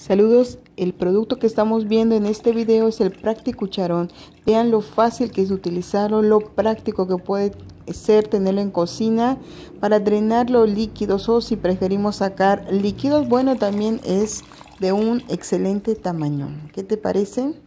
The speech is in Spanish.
Saludos, el producto que estamos viendo en este video es el Practicucharón. Vean lo fácil que es utilizarlo, lo práctico que puede ser tenerlo en cocina para drenar los líquidos, o si preferimos sacar líquidos, bueno, también es de un excelente tamaño. ¿Qué te parece?